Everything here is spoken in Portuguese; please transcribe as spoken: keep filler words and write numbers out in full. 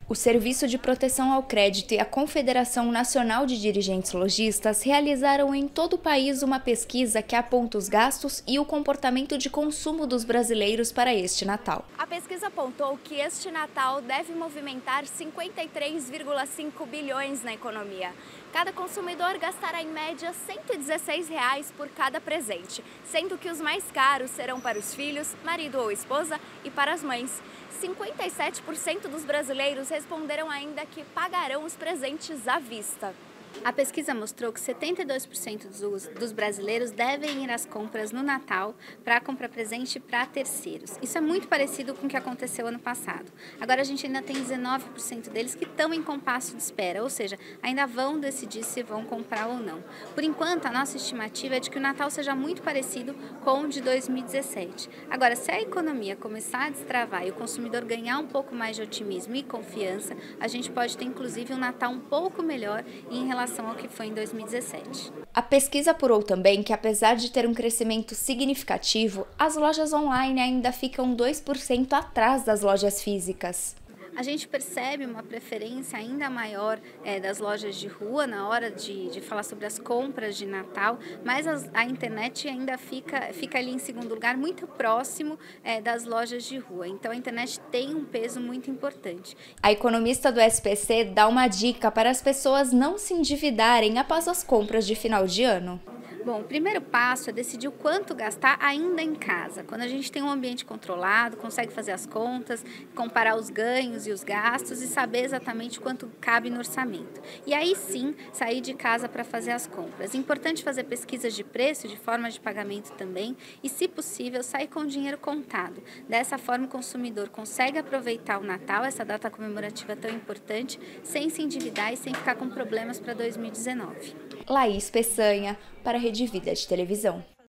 O Serviço de Proteção ao Crédito e a Confederação Nacional de Dirigentes Lojistas realizaram em todo o país uma pesquisa que aponta os gastos e o comportamento de consumo dos brasileiros para este Natal. A pesquisa apontou que este Natal deve movimentar cinquenta e três vírgula cinco bilhões na economia. Cada consumidor gastará em média cento e dezesseis reais por cada presente, sendo que os mais caros serão para os filhos, marido ou esposa e para as mães. cinquenta e sete por cento dos brasileiros responderam ainda que pagarão os presentes à vista. A pesquisa mostrou que setenta e dois por cento dos, dos brasileiros devem ir às compras no Natal para comprar presente para terceiros. Isso é muito parecido com o que aconteceu ano passado. Agora a gente ainda tem dezenove por cento deles que estão em compasso de espera, ou seja, ainda vão decidir se vão comprar ou não. Por enquanto, a nossa estimativa é de que o Natal seja muito parecido com o de dois mil e dezessete. Agora, se a economia começar a destravar e o consumidor ganhar um pouco mais de otimismo e confiança, a gente pode ter inclusive um Natal um pouco melhor em relação ao que foi em dois mil e dezessete. A pesquisa apurou também que, apesar de ter um crescimento significativo, as lojas online ainda ficam dois por cento atrás das lojas físicas. A gente percebe uma preferência ainda maior é, das lojas de rua na hora de, de falar sobre as compras de Natal, mas as, a internet ainda fica, fica ali em segundo lugar, muito próximo é, das lojas de rua. Então a internet tem um peso muito importante. A economista do S P C dá uma dica para as pessoas não se endividarem após as compras de final de ano. Bom, o primeiro passo é decidir o quanto gastar ainda em casa. Quando a gente tem um ambiente controlado, consegue fazer as contas, comparar os ganhos e os gastos e saber exatamente quanto cabe no orçamento. E aí sim, sair de casa para fazer as compras. É importante fazer pesquisas de preço, de forma de pagamento também e, se possível, sair com o dinheiro contado. Dessa forma, o consumidor consegue aproveitar o Natal, essa data comemorativa tão importante, sem se endividar e sem ficar com problemas para dois mil e dezenove. Laís Peçanha, para a Rede Vida de Televisão.